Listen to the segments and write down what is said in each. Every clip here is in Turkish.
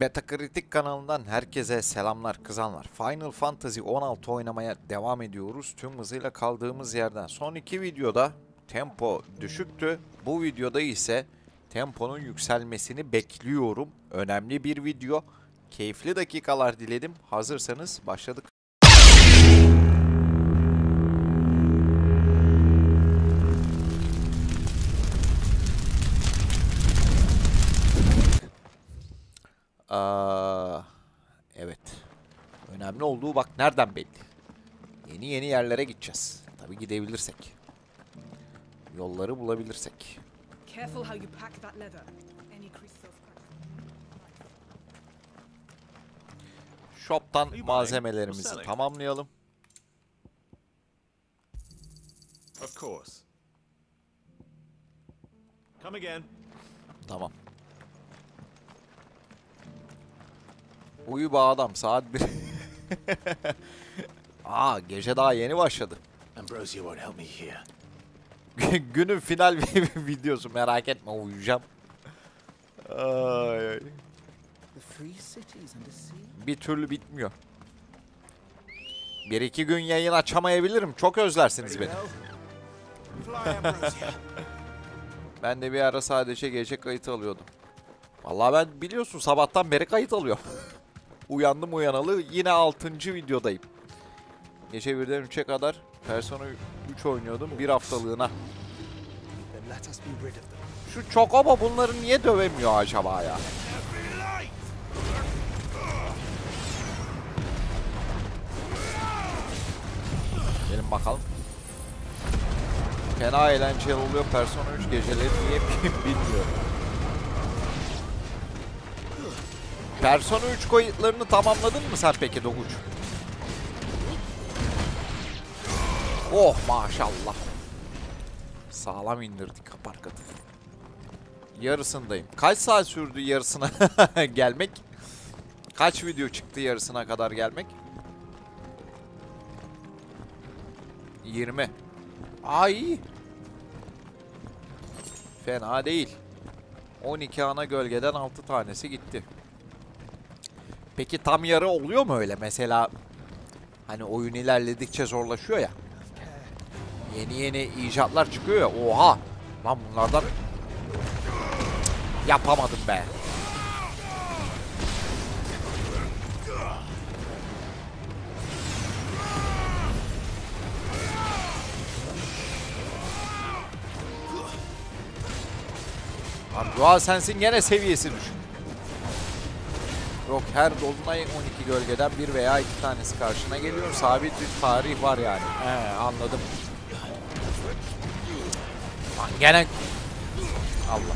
Betakritik kanalından herkese selamlar kızanlar. Final Fantasy 16 oynamaya devam ediyoruz. Tüm hızıyla kaldığımız yerden. Son iki videoda tempo düşüktü. Bu videoda ise temponun yükselmesini bekliyorum. Önemli bir video. Keyifli dakikalar diledim. Hazırsanız başladık. Evet. Önemli olduğu bak nereden belli. Yeni yerlere gideceğiz. Tabii gidebilirsek. Yolları bulabilirsek. Shop'tan malzemelerimizi tamamlayalım. Of course. Come again. Tamam. Uyu be adam, saat 1. Gece daha yeni başladı. Ambrosia won't help me here. Günün final videosu, merak etme, uyuyacağım. Ay. Bir türlü bitmiyor. 1-2 gün yayın açamayabilirim. Çok özlersiniz beni. Ben de bir ara sadece gece kayıt alıyordum. Vallahi ben biliyorsun sabahtan beri kayıt alıyorum. Uyandım uyanalı yine 6. videodayım. Gece 1'den 3'e kadar Persona 3 oynuyordum bir haftalığına. Şu Chocobo bunları niye dövemiyor acaba ya? Gelin bakalım. Fena eğlenceli oluyor Persona 3 geceleri, niye bilmiyorum. Persona 3 kayıtlarını tamamladın mı sen peki Doguç? Oh maşallah. Sağlam indirdik aparkatı. Yarısındayım. Kaç saat sürdü yarısına gelmek? Kaç video çıktı yarısına kadar gelmek? 20. Ay. Fena değil. 12 ana gölgeden 6 tanesi gitti. Peki tam yarı oluyor mu öyle? Mesela hani oyun ilerledikçe zorlaşıyor ya. Yeni icatlar çıkıyor ya. Oha! Lan bunlardan yapamadım be. Lan DualSense'in gene seviyesi düşük. Yok, her dolunay 12 gölgeden bir veya 2 tanesi karşına geliyor. Sabit bir tarih var yani. Anladım. Lan gene... Allah.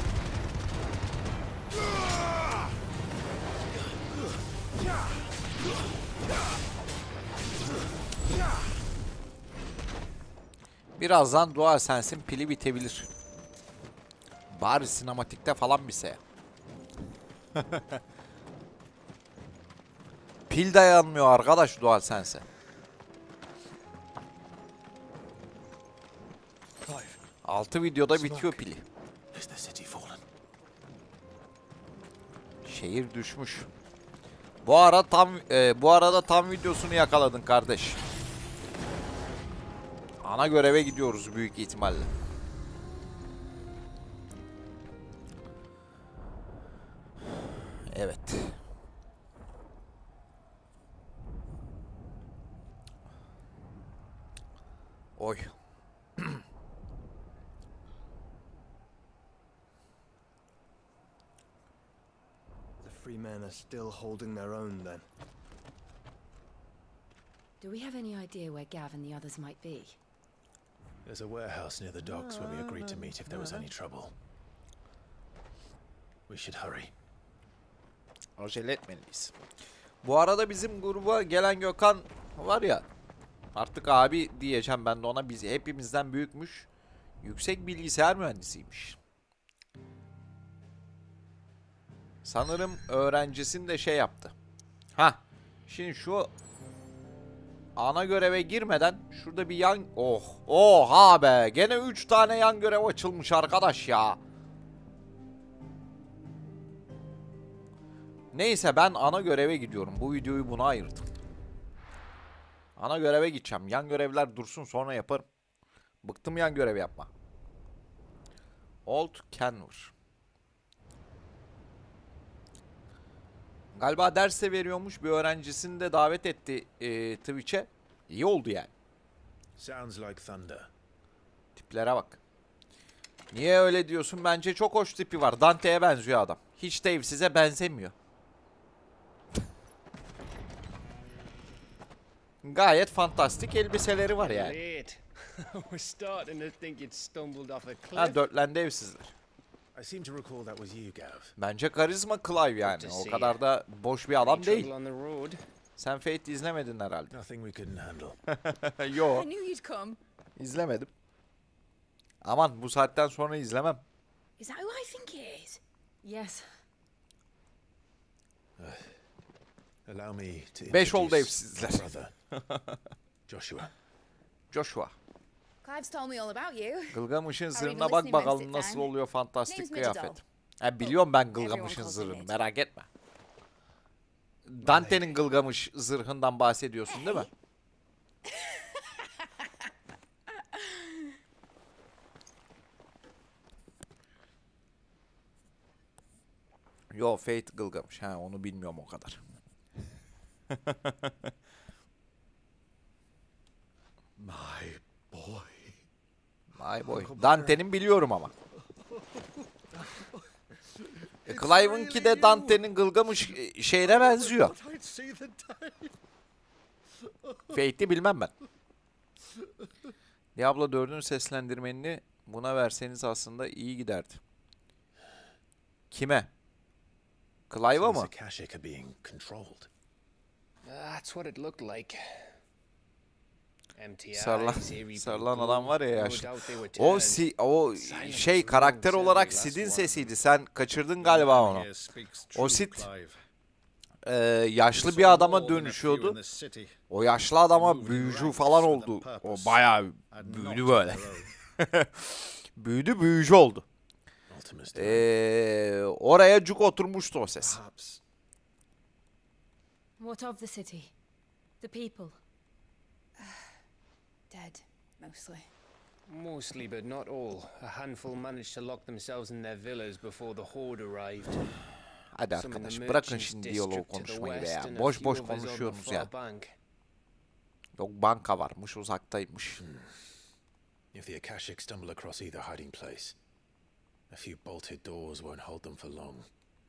Birazdan DualSense'in pili bitebilir. Bari sinematikte falan bitse ya. Pil dayanmıyor arkadaş DualSense'e. 6 videoda bitiyor pili. Şehir düşmüş. Bu arada tam videosunu yakaladın kardeş. Ana göreve gidiyoruz büyük ihtimalle. Evet. Oy. Free men are still holding their own then. Do we have any idea where Gav and the others might be? There's a warehouse near the docks where we agreed to meet if there was any trouble. We should hurry. Acele etmeliyiz. Bu arada bizim gruba gelen Gökhan var ya, artık abi diyeceğim ben de ona, bizi hepimizden büyükmüş. Yüksek bilgisayar mühendisiymiş. Sanırım öğrencisini de şey yaptı. Şimdi şu ana göreve girmeden şurada bir yan... Oha be! Gene 3 tane yan görev açılmış arkadaş ya. Neyse ben ana göreve gidiyorum. Bu videoyu buna ayırdım. Ana göreve gideceğim. Yan görevler dursun sonra yaparım. Bıktım yan görev yapma. Old Kenwer. Galiba ders de veriyormuş. Bir öğrencisini de davet etti Twitch'e. İyi oldu yani. Sounds like thunder. Tiplere bak. Niye öyle diyorsun? Bence çok hoş tipi var. Dante'ye benziyor adam. Hiç de evsize benzemiyor. Gayet fantastik elbiseleri var yani. Late. We're starting to think you'd stumbled off a cliff. Ha, dörtlendi evsizler. I seem to recall that was you, Gav. Bence karizma Clive yani. O kadar da boş bir adam değil. Trouble on the road. Sen Fate izlemedin herhalde. Nothing we couldn't handle. Yo, I knew you'd come. izlemedim. Aman bu saatten sonra izlemem. Is that who I think it is? Yes. Allow me to 5 oldu introduce evsizler. my brother, Joshua. Joshua. Clive's told me all about you. Gılgamış'ın Are we zırhına even bak listening bakalım when it's nasıl time? oluyor fantastik Name's Midgedal. kıyafet. Ha, biliyorum ben Everyone Gılgamış'ın calls zırhını, him Mid. merak etme. Dante'nin Gılgamış zırhından bahsediyorsun değil mi? Yo, Fate Gılgamış. Ha, onu bilmiyorum o kadar. My boy. My boy. Dante'nin biliyorum ama. Clive'ınki de Dante'nin Gılgamış şeyine benziyor. Thought I'd see the day. Fate'i bilmem ben. Diablo 4'ün seslendirmenini buna verseniz aslında iyi giderdi. Kime? Clive'a Sounds mı? Akashic are being controlled. That's what it looked like. Empty Sarılan, eyes, eerie sarılan blue adam var ya glow. No yaşlı. doubt they were O turned. o şey karakter olarak Sid'in sesiydi. Sen kaçırdın galiba onu. O Sid yaşlı bir adama dönüşüyordu. O yaşlı adama büyücü falan oldu. O bayağı büyüdü böyle. Büyücü oldu. Ultimus Oraya cuk oturmuştu o ses. Perhaps. What of the city? The people? Dead, mostly. Mostly, but not all. A handful managed to lock themselves in their villas before the horde arrived. Hadi Some in the arkadaş bırakın merchants şimdi diyaloğu district to the konuşmayı be west ya. and a Boş few boş others on the konuşuyorsunuz far ya. bank. Yok, banka varmış, uzaktaymış. If the Akashic stumble across either hiding place, a few bolted doors won't hold them for long.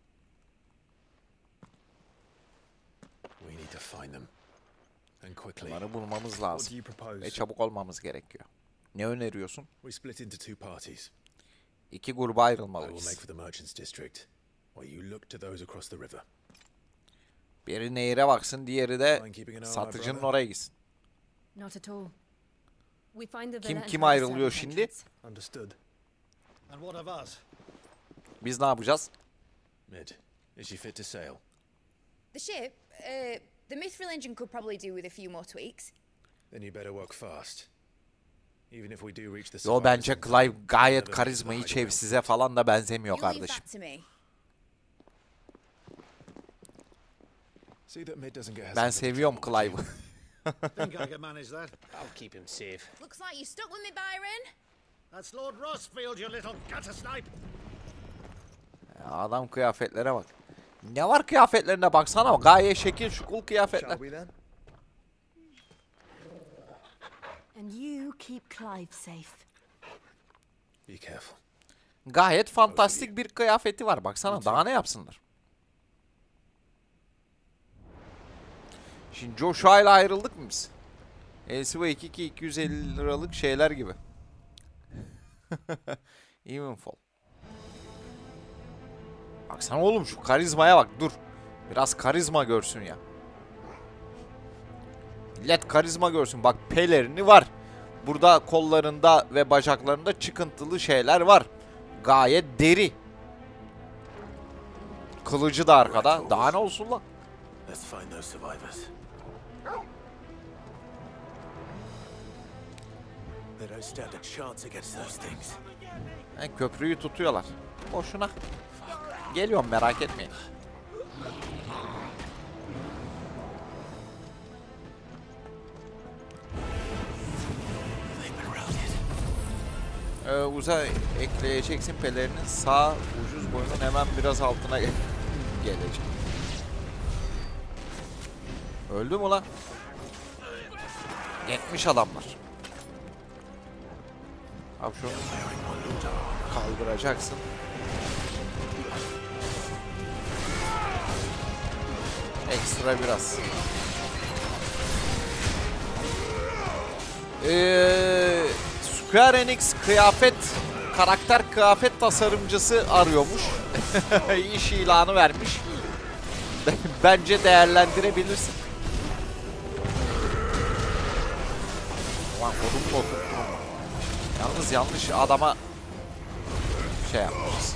We need to find them. And quickly. Bunları bulmamız What lazım. do you propose? Ve çabuk olmamız gerekiyor. Ne öneriyorsun? We split into two parties. İki gruba I will make ayrılmalıyız. for the Merchants District, while you look to those across the river. Biri nehire baksın, diğeri de Mind keeping an eye on my satıcının brother? oraya gitsin. Not at all. We find the Kim villa and kim have a ayrılıyor servant şimdi? entrance. Understood. And what of us? Biz ne yapacağız? Mid, is she fit to sail? The ship, the Mithril engine could probably do with a few more tweaks. Then you better work fast. Even if we do reach the Yo, survivors bence in time, Clive gayet never karizma, make it hiç to the hideout. evsize falan da benzemiyor You leave kardeşim. that to me. See that Mid doesn't get herself Ben into seviyorum trouble. Clive'ı. Think I can manage that. I'll keep him safe. Looks like you stuck with me, Byron. That's Lord Rossfield, you little gutter snipe. Ya adam kıyafetlere bak. Ne var kıyafetlerine baksana, gayet şekil şukul kıyafetler. Shall we then? And you keep Clive safe. Be careful. Gayet fantastik bir kıyafeti var, baksana daha ne yapsınlar. Şimdi Joshua ile ayrıldık mı biz? LCV 250 liralık şeyler gibi. Evenfall. Baksana oğlum şu karizmaya bak, dur. Biraz karizma görsün ya. Millet karizma görsün. Bak pelerini var. Burada kollarında ve bacaklarında çıkıntılı şeyler var. Gayet deri. Kılıcı da arkada. Daha ne olsun lan? Let's find those survivors. They don't stand a chance against those things. Köprüyü tutuyorlar. Boşuna. Geliyorum, merak etmeyin. Uza ekleyeceksin pelerinin sağ ucuz boyunun hemen biraz altına gelecek. Öldü mü lan? 70 adamlar. Abi şunu kaldıracaksın. Ekstra biraz. Square Enix karakter kıyafet tasarımcısı arıyormuş. İş ilanı vermiş. Bence değerlendirebilirsin. Ulan kodum mu oturttum. Yalnız yanlış adama şey yapmışız.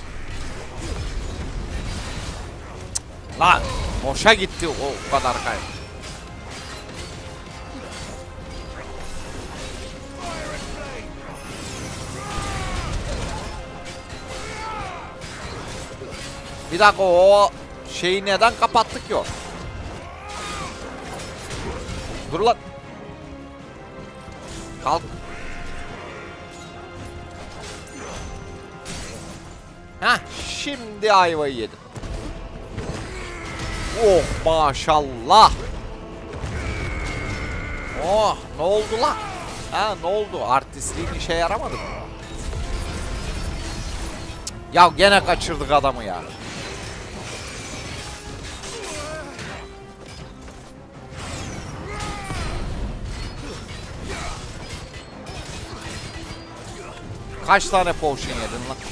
Lan boşa gitti o kadar kayıp. Bir dakika, o şeyi neden kapattık ki o? Dur lan. Kalk. Heh, şimdi ayvayı yedim. Oh maşallah. Oh, ne oldu lan? Ha, ne oldu? Artistliğin işe yaramadı mı? Ya gene kaçırdık adamı ya. Kaç tane potion yedin lan?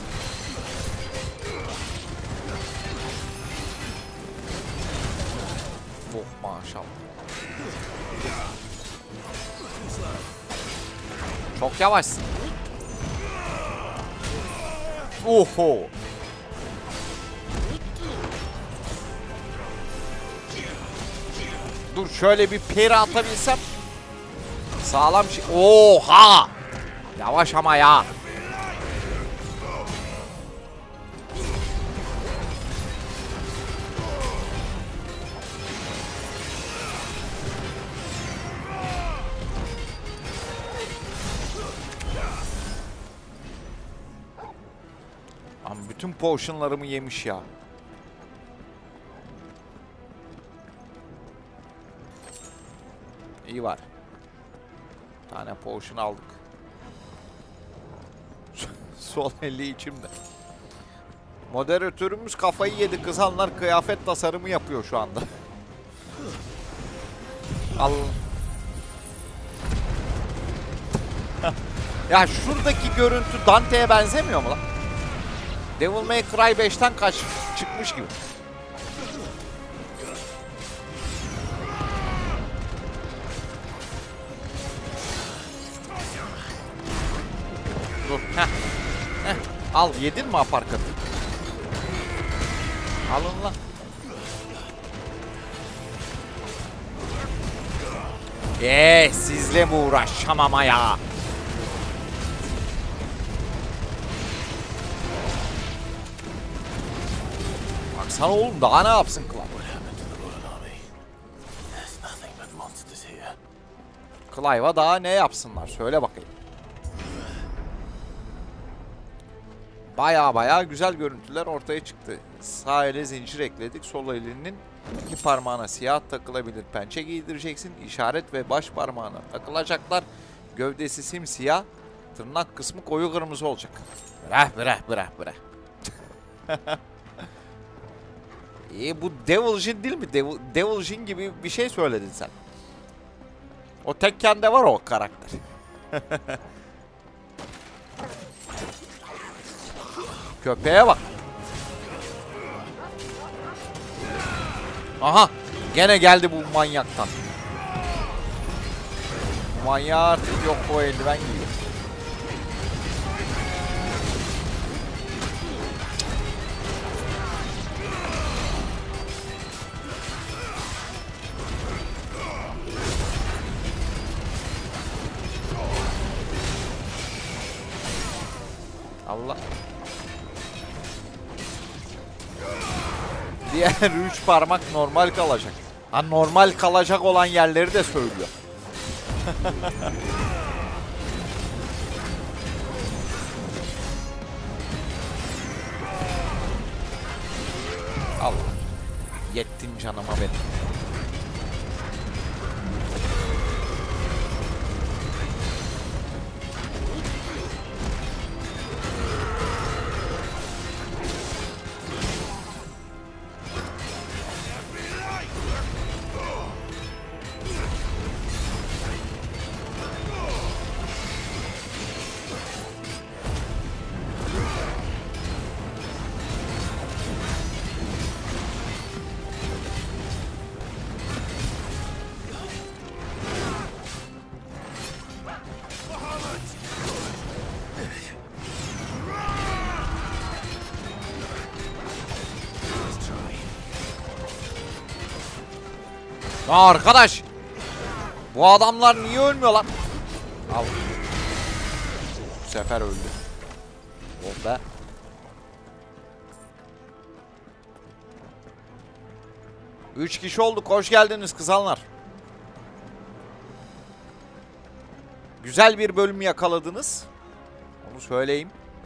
Oh maşallah. Çok yavaşsın. Oho. Dur şöyle bir peri atabilsem. Sağlam şey. Oha! Yavaş ama ya. Bütün potionlarımı yemiş ya. İyi var. Bir tane potion aldık. Sol eli içimde. Moderatörümüz kafayı yedi. Kızanlar kıyafet tasarımı yapıyor şu anda. Al. Ya şuradaki görüntü Dante'ye benzemiyor mu lan? Devil May Cry 5'ten çıkmış gibi. Dur. Heh. Heh. Al, yedin mi aparkatı? Alın lan. Sizle mi uğraşamam ya? Baksana oğlum, daha ne yapsın Clive? Clive'a daha ne yapsınlar? Söyle bakayım. Baya güzel görüntüler ortaya çıktı. Sağ ele zincir ekledik. Sol elinin iki parmağına siyah takılabilir pençe giydireceksin. İşaret ve baş parmağına takılacaklar. Gövdesi simsiyah. Tırnak kısmı koyu kırmızı olacak. Bırak. Bu Devil Jin değil mi? Devil Jin gibi bir şey söyledin sen. O Tekken'de var o karakter. Köpeğe bak. Aha. Gene geldi bu manyaktan. Manyağı artık yok, o eldiven giyiyor. Allah. Diğer 3 parmak normal kalacak. Ha, normal kalacak olan yerleri de söylüyor. Al. Yettin canıma benim. Ya arkadaş, bu adamlar niye ölmüyor lan? Al. Bu sefer öldü. Oh be. Üç kişi olduk. Hoş geldiniz kızanlar. Güzel bir bölüm yakaladınız. Onu söyleyeyim.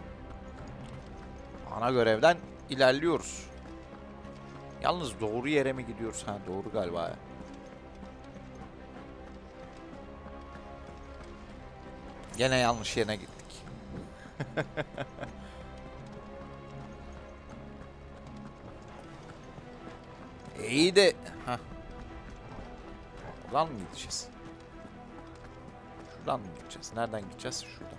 Ana görevden ilerliyoruz. Yalnız doğru yere mi gidiyoruz? Ha, doğru galiba ya. Gene yanlış yerine gittik. İyi de... Heh. Buradan mı gideceğiz? Şuradan mı gideceğiz? Nereden gideceğiz? Şuradan.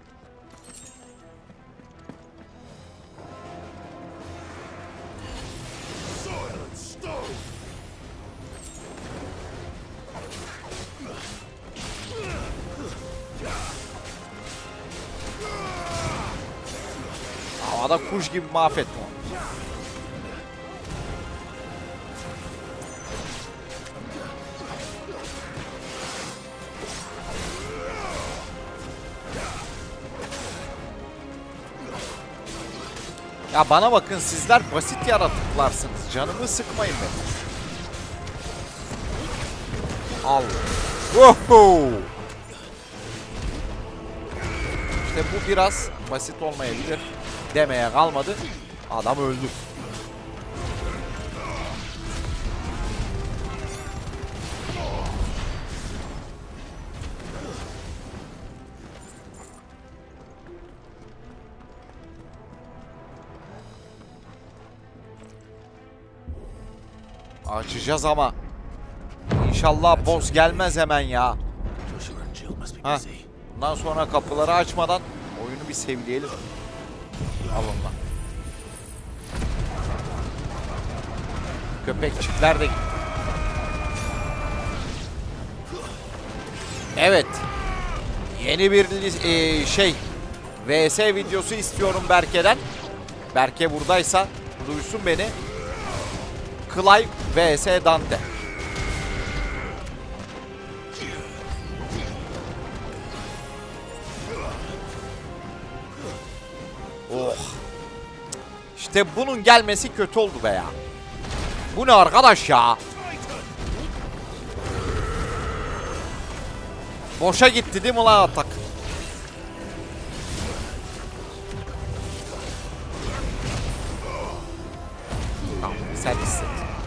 Havada kuş gibi mahvettim onu. Ya bana bakın, sizler basit yaratıklarsınız. Canımı sıkmayın beni. Al. Woho! İşte bu biraz basit olmayabilir. Demeye kalmadı. Adam öldü. Açacağız ama. İnşallah boss gelmez hemen ya. Ha. Bundan sonra kapıları açmadan oyunu bir sevleyelim. Al ondan. Köpekçikler de gitti. Evet. Yeni bir VS videosu istiyorum Berke'den. Berke buradaysa duysun beni. Clive vs Dante. Oh. İşte bunun gelmesi kötü oldu be ya. Bu ne arkadaş ya? Boşa gitti değil mi lan atak? Tamam, sen hisset.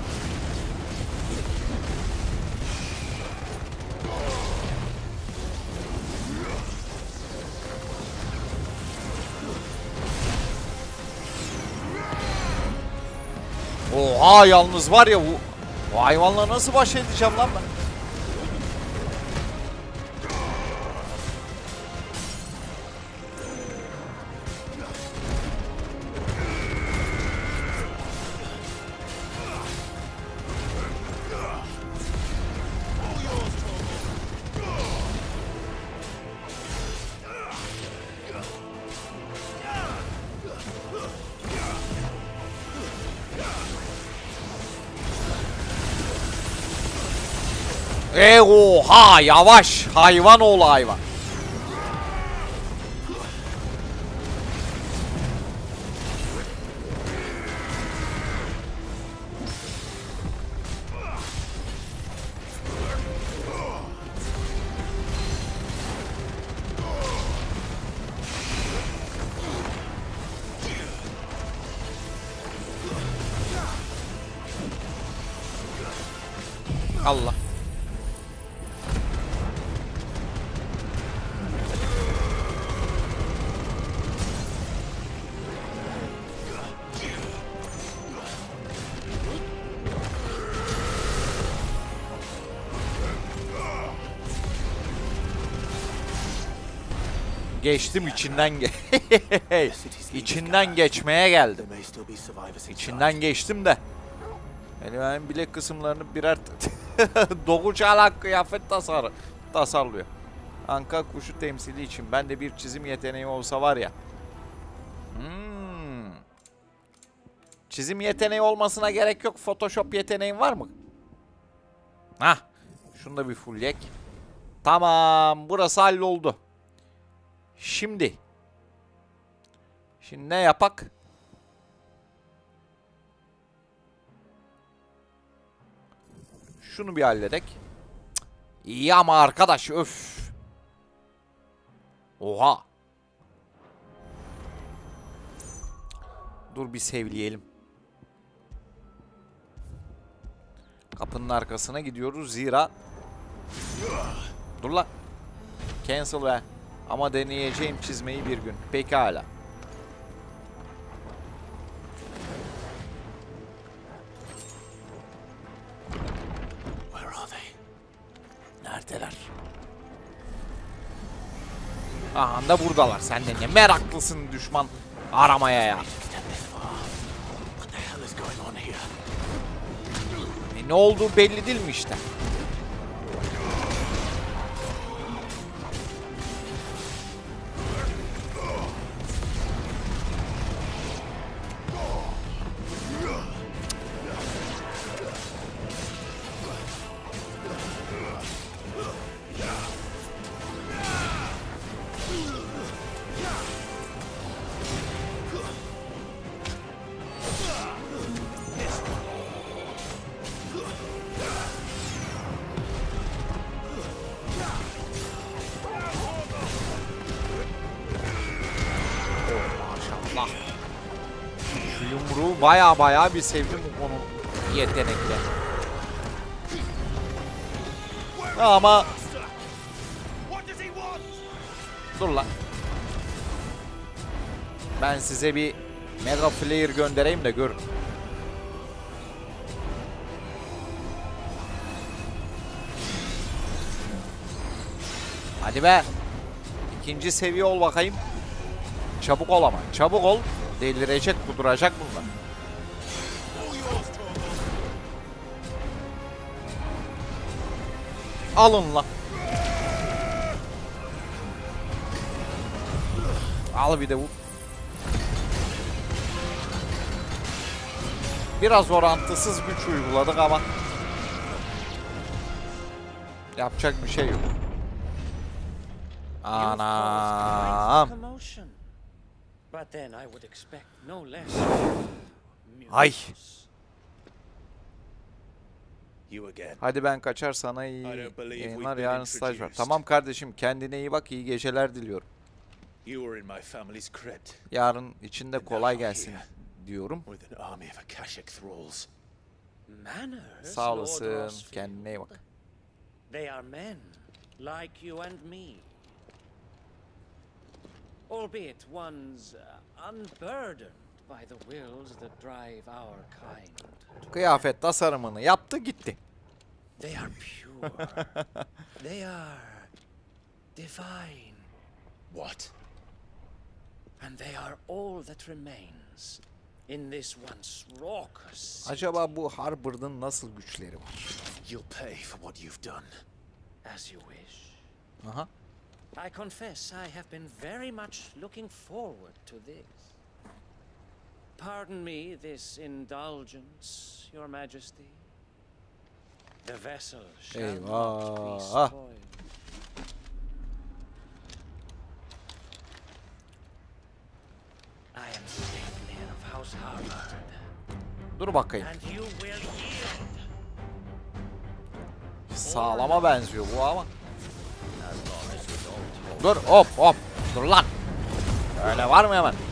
Oha, yalnız var ya bu hayvanla nasıl baş edeceğim lan ben? Oha, yavaş hayvan oğlu hayvan. Allah. Geçtim içinden içinden geçmeye geldim. There may still be survivors inside. İçinden geçtim de. Benim bilek kısımlarını birer Doğu Çağlak kıyafet tasarlıyor. Anka kuşu temsili için ben de bir çizim yeteneği olsa var ya. Çizim yeteneği olmasına gerek yok. Photoshop yeteneğin var mı? Hah. Şunu da bir fulllek. Tamam. Burası halloldu. Şimdi ne yapak? Şunu bir halledek. İyi ama arkadaş öf. Oha. Dur bir sevleyelim. Kapının arkasına gidiyoruz zira. Dur lan. Cancel be. Ama deneyeceğim çizmeyi bir gün. Pekala. Where are they? Neredeler? Aha da buradalar. Sen de ne meraklısın düşman aramaya ya. What the hell is going on here? Ne olduğu belli değil mi işte? Maşallah. Şu yumruğu baya bir sevdim onun yetenekle. Ama dur lan. Ben size bir mega flare göndereyim de görün. Hadi be. İkinci seviye ol bakayım. Çabuk ol ama. Çabuk ol. Delirecek, kuduracak bunlar. Alın lan. Al bir de vur. Biraz orantısız güç uyguladık ama yapacak bir şey yok. Anam. But then I would expect no less. Ay. You again. Hadi ben kaçar, sana iyi yayınlar, yarın staj var. Tamam kardeşim, kendine iyi bak, iyi geceler diliyorum. You were in my family's crypt Yarın içinde kolay gelsin diyorum. with an army of Akashic thralls. Manners, Sağ Lord olasın, Rossfield. kendine iyi bak. They are men, like you and me. Albeit one's unburdened by the wills that drive our kind. Kıyafet tasarımını yaptı gitti. They are pure. They are divine. What? And they are all that remains in this once raucous city. Acaba bu Harbor'ın nasıl güçleri var? You'll pay for what you've done. As you wish. Aha. I confess I have been very much looking forward to this. Pardon me this indulgence, Your Majesty. The vessel shall not be Eyvah. spoiled. I am Sleipnir of House Harvard, Dur bakayım. and you will yield. Sağlama benziyor bu ama. Dur hop. Dur lan. Öyle var mı hemen?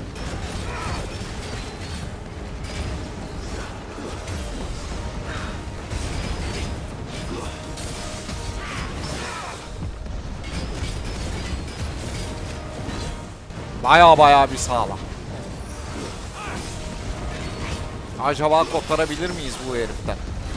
Baya bir sağlam. Acaba kurtarabilir miyiz bu heriften?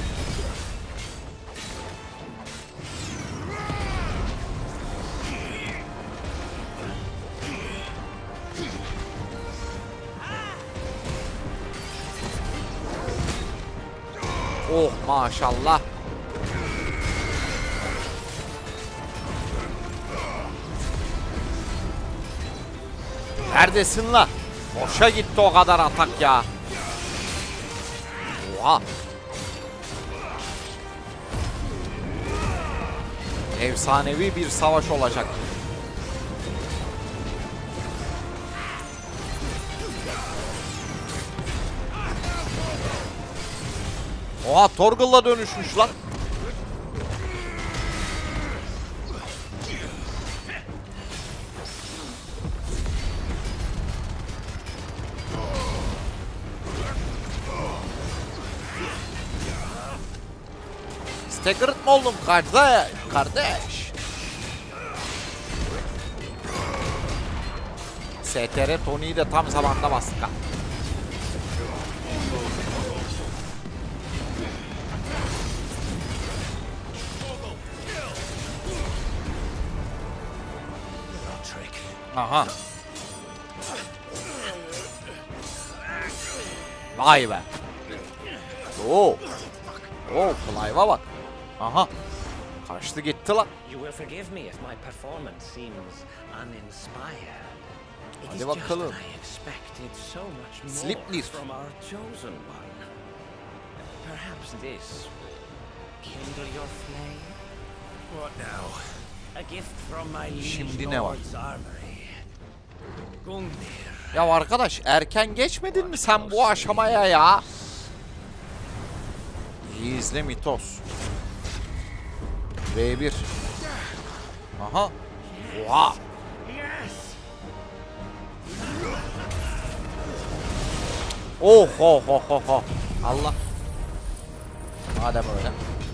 Oh maşallah. Neredesin la? Boşa gitti o kadar atak ya. Oha. Efsanevi bir savaş olacak. Oha, Torgal'la dönüşmüş lan. Staggered mı oldum kardeş? STR Tony'yi de tam zamanda bastık ha. Aha. Vay be. Oo. Oo, Clive'a bak. Aha. Kaçtı gitti lan. You will forgive me if my performance seems uninspired. It Hadi is bakalım. just that I expected so much more Slipnir. from our chosen one. Perhaps this will kindle your flame. What now? A gift from my liege Şimdi ne var? lord's armory. Gungnir. Ya arkadaş, erken geçmedin mi sen bu aşamaya ya? İyi izle Mitos. V1. Aha. Oha. Oh ho ho ho ho. Allah. Madem öyle.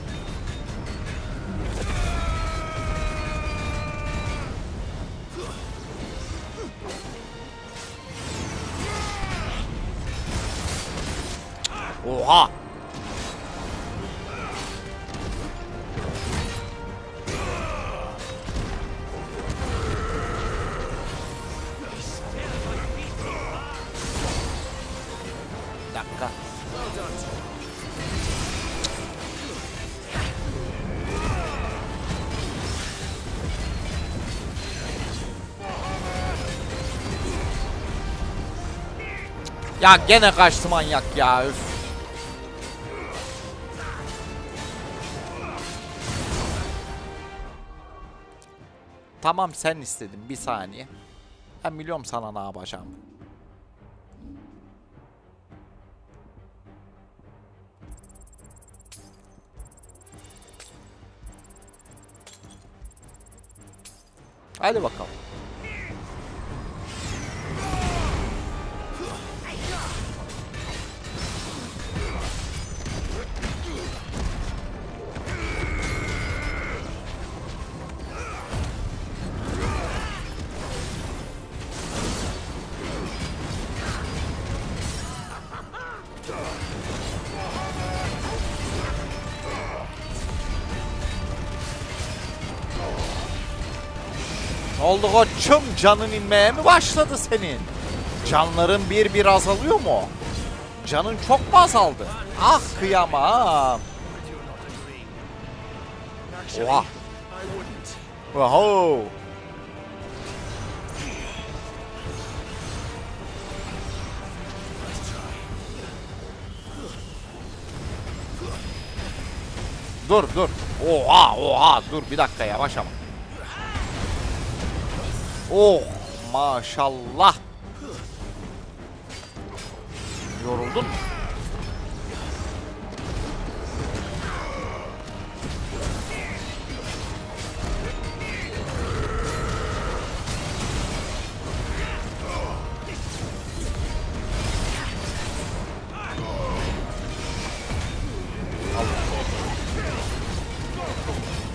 Oha. Bir dakika. Ya gene kaçtı manyak ya. Üf. Tamam, sen istedin, bir saniye. Ben biliyorum sana ne yapacağım. Hadi bakalım. Ne oldu koçum? Canın inmeye mi başladı senin? Canların bir azalıyor mu? Canın çok mu azaldı? Ah kıyamam. Oha. Oho. Dur. Oha. Dur bir dakika, yavaş ama. Oh maşallah. Yoruldun mu?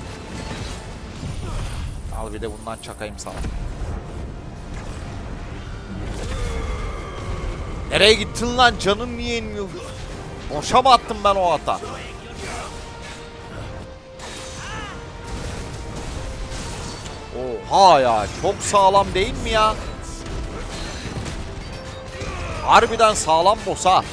Al bir de bundan çakayım sana. Nereye gittin lan? Canın niye inmiyor? Boşa mı attım ben o ata? Oha ya, çok sağlam değil mi ya? Harbiden sağlam boss ha.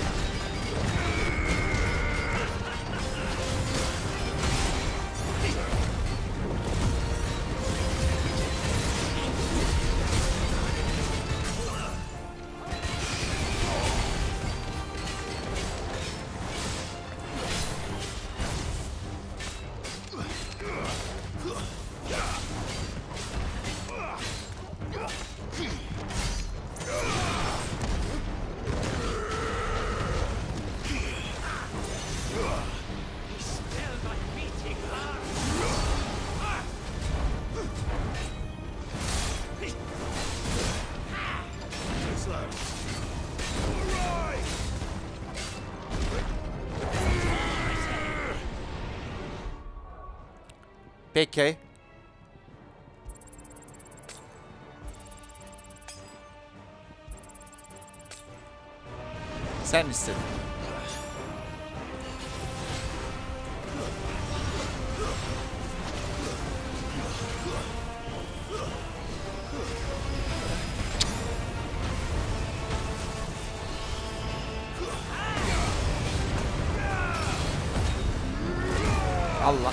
Peki. Sen istedin. Allah.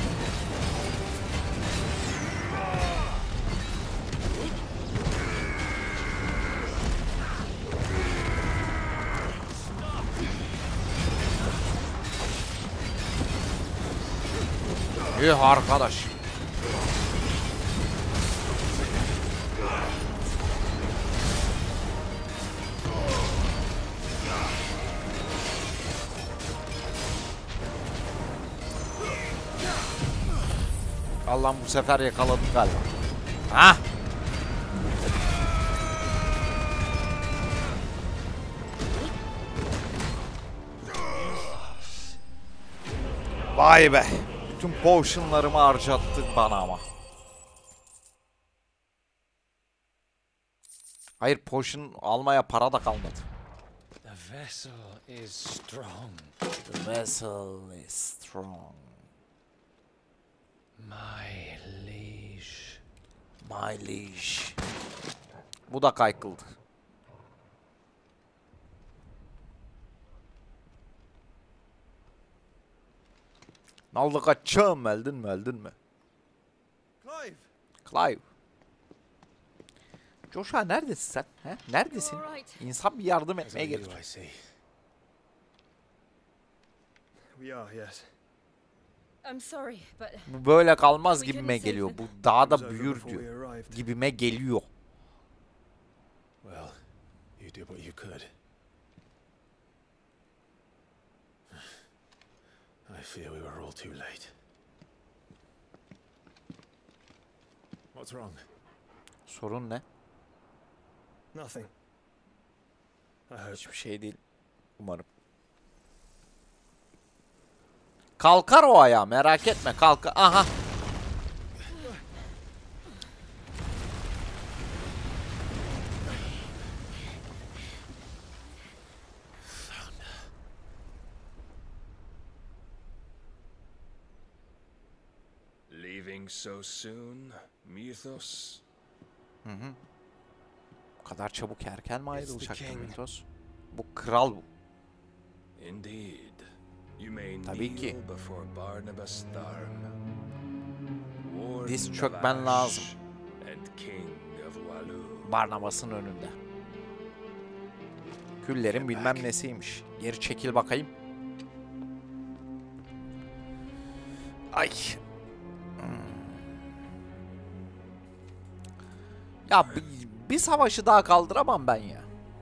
Yuh arkadaş. Allah'ım bu sefer yakaladım galiba. Ha? Vay be. Bütün potionlarımı harcattık bana ama. Hayır, potion almaya para da kalmadı. The vessel is strong. The vessel is strong. My liege. My liege. Bu da kaykıldı. Ne oldu kaçağım? Öldün mü? Öldün mü? Clive! Clive. Joshua neredesin sen? He? Neredesin? İnsan bir yardım etmeye As are gelir. you, I see. We are, yes. I'm sorry, but Bu böyle kalmaz gibime geliyor. Bu daha It was da over büyür before we diyor. arrived. Gibime geliyor. Well, you did what you could. I fear we were all too late. What's wrong? Sorun ne? Nothing. I hope. Hiçbir şey değil. Umarım. Kalkar o ayağa, merak etme, kalkar. Aha. Leaving so soon, Mythos? Bu kadar çabuk erken mi ayrılacak king. Mythos? Bu kral bu. Indeed. You may Tabii ki. kneel before Barnabas Tharn, Diz Warden of çökmen lazım. Ash and King of Walloon. Barnabas'ın önünde. Küllerin bilmem nesiymiş. Geri çekil bakayım. Ay. Ya bir savaşı daha kaldıramam ben ya.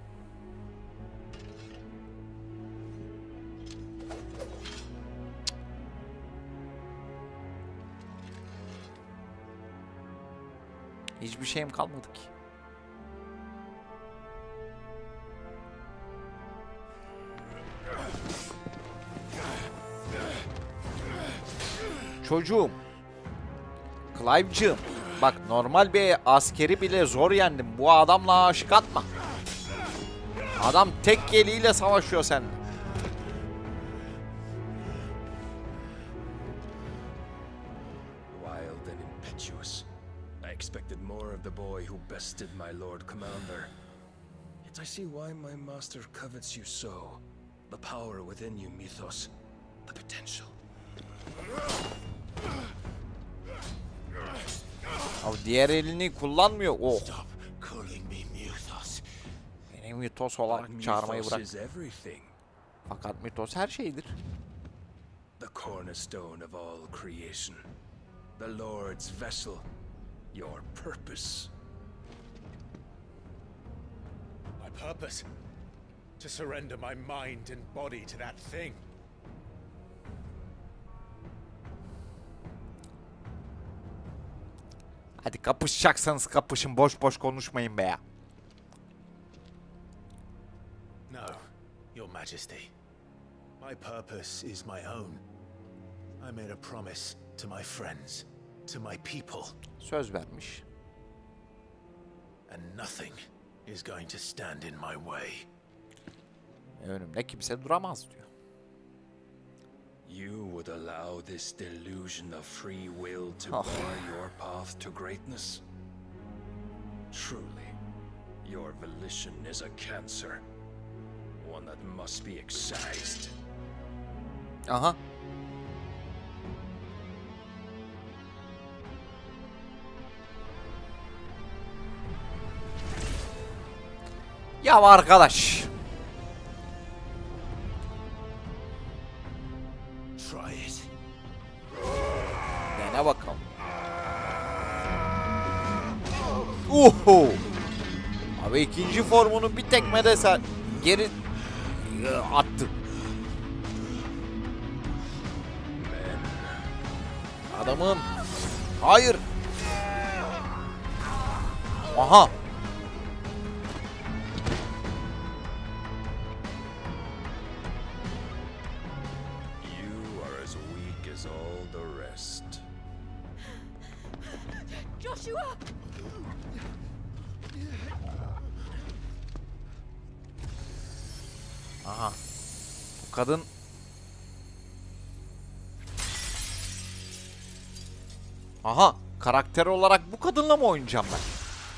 Hiçbir şeyim kalmadı ki. Çocuğum. Clive'cığım. Bak, normal bir askeri bile zor yendim. Bu adamla aşık atma. Adam tek eliyle savaşıyor seninle. Wild and impetuous. I expected more of the boy who bested my Lord Commander. Yet I see why my master covets you so. The power within you, Mythos. The potential. Abi diğer elini kullanmıyor. Oh. Stop calling me Mythos. Beni Mythos olarak But çağırmayı Mythos bırak. is everything. Fakat Mythos her şeydir. The cornerstone of all creation. The Lord's vessel. Your purpose. My purpose? To surrender my mind and body to that thing. Hadi kapışacaksanız kapışın. Boş boş konuşmayın be ya. No, Your Majesty. My purpose is my own. I made a promise to my friends, to my people, Söz vermiş. and nothing is going to stand in my way. Önümde kimse duramaz diyor. You would allow this delusion of free will to Oh. bar your path to greatness? Truly, your volition is a cancer. One that must be excised. Aha. Ya arkadaş. Try it. Dene bakalım. Oho. Abi ikinci formunu bir tekmede sen geri attın. Adamın. Hayır. Aha. You are as weak as all the rest. Joshua! Aha. Bu kadın aha, karakter olarak bu kadınla mı oynayacağım ben?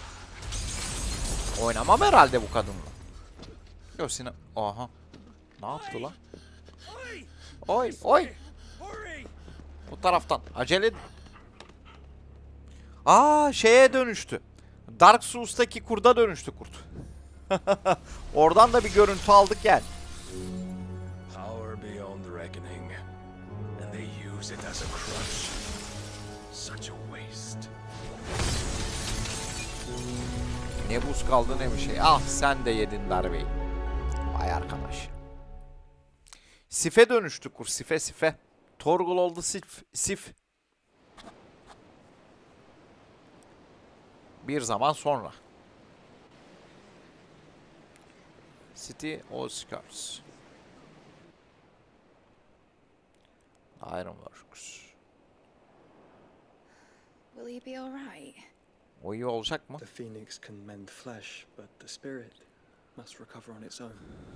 Oynamam herhalde bu kadınla. Yok seni. Aha. Ne yaptı lan? Oy, oy. Bu taraftan. Acele edin. Aa, şeye dönüştü. Dark Souls'taki kurda dönüştü kurt. Oradan da bir görüntü aldık yani. Power beyond reckoning. And they use it as a crutch. Such a waste. Ne buz kaldı ne bir şey. Ah sen de yedin darbeyi. Vay arkadaş. Sif'e dönüştü kur. Sif'e. Torgul oldu Sif. Bir zaman sonra. City Oscars. Ironworks. Will you be alright? O iyi olacak mı? The phoenix can mend flesh, but the spirit must recover on its own.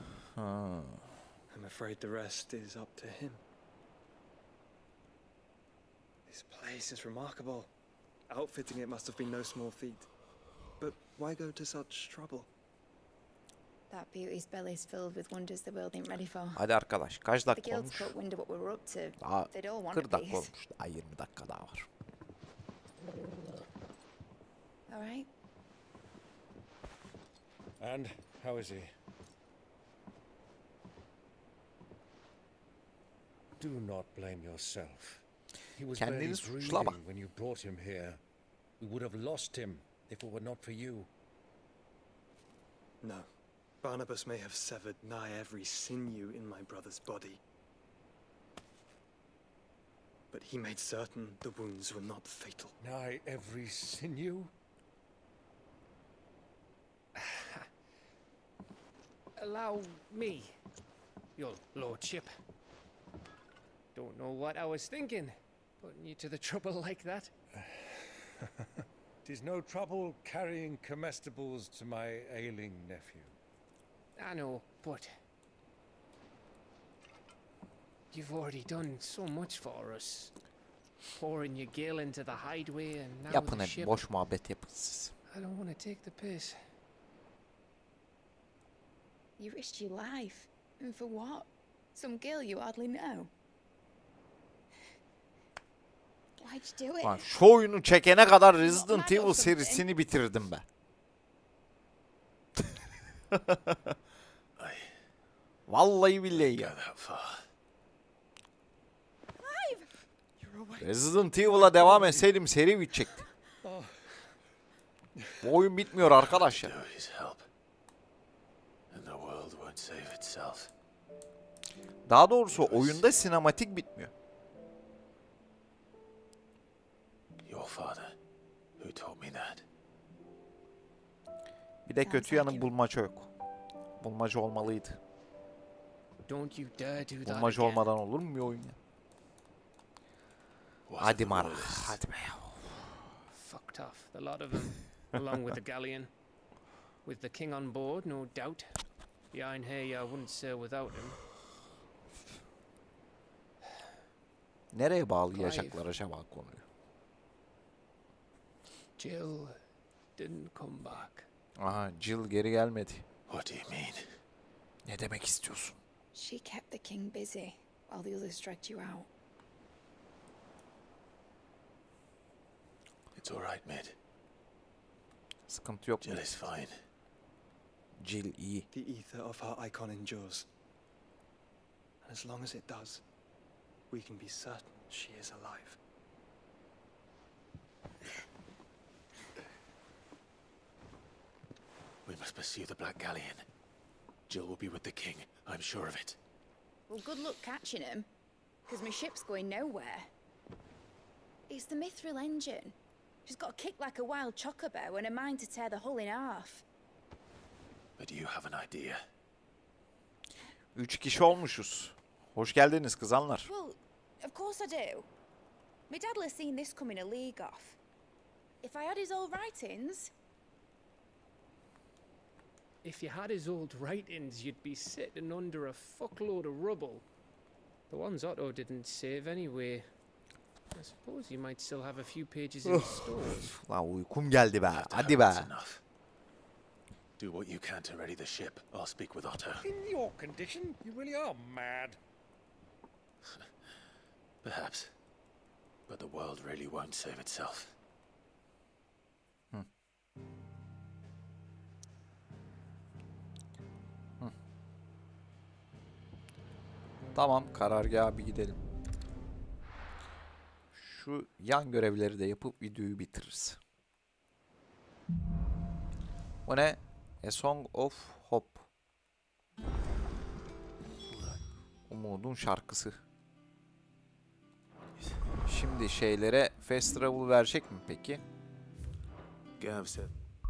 I'm afraid the rest is up to him. This place is remarkable. Outfitting it must have been no small feat. But why go to such trouble? That beauty's belly is filled with wonders the world ain't ready for. Hadi arkadaş. Kaç The dakika guilds olmuş? caught wind of what we were up to. Daha They'd all want 40 a dakika piece. olmuş. Daha 20 dakika daha var. Alright? And how is he? Do not blame yourself. He was barely Kendini suçlama. breathing when you brought him here. We would have lost him if it were not for you. No. Barnabas may have severed nigh every sinew in my brother's body. But he made certain the wounds were not fatal. Nigh every sinew? Allow me, your lordship. Don't know what I was thinking, putting you to the trouble like that. Tis no trouble carrying comestibles to my ailing nephew. I know, but you've already done so much for us. Pouring your gil into the hideaway and now Yapın the hep ship. boş muhabbet yapın siz. I don't want to take the piss. You risked your life. And for what? Some girl you hardly know. Why'd you do it? Lan şu oyunu çekene kadar Resident Evil serisini bitirdim ben. Vallahi billahi ya. Resident Evil'a devam etseydim seri bitecekti. Bu oyun bitmiyor arkadaşlar. Daha doğrusu oyunda sinematik bitmiyor. Bir de kötü yanı bulmaca yok. Bulmaca olmalıydı. Don't you dare do that Bulmaca again. olmadan olur mu bir oyun ya? Hadi Mara, hadi be ya. Fucked off, the lot of them, along with the galleon. With the king on board, no doubt. Behind here, I wouldn't sail without him. Nereye bağlayacaklar acaba konuyu? Jill didn't come back. Aha, Jill geri gelmedi. What do you mean? Ne demek istiyorsun? She kept the king busy while the others dragged you out. It's all right, Mid. Sıkıntı yok mu? Jill is fine. Jill iyi. The ether of her icon endures. And as long as it does, we can be certain she is alive. We must pursue the Black Galleon. Jill will be with the king, I'm sure of it. Well, good luck catching him, because my ship's going nowhere. It's the Mithril engine. She's got a kick like a wild chocobo and a mind to tear the hull in half. But do you have an idea? 3 kişi olmuşuz. Hoş geldiniz kızanlar. Well, of course I do. My dad'll have seen this coming a league off. If I had his old writings... If you had his old writings, you'd be sitting under a fuckload of rubble. The ones Otto didn't save anyway. I suppose you might still have a few pages in stores. Lan uykum geldi be. Hadi be. That's enough. Do what you can to ready the ship. I'll speak with Otto. In your condition, you really are mad. Perhaps. But the world really won't save itself. Tamam, karargaha bir gidelim. Şu yan görevleri de yapıp videoyu bitiririz. Bu ne? A Song of Hope. Umudun şarkısı. Şimdi şeylere fast travel verecek mi peki? Gavset.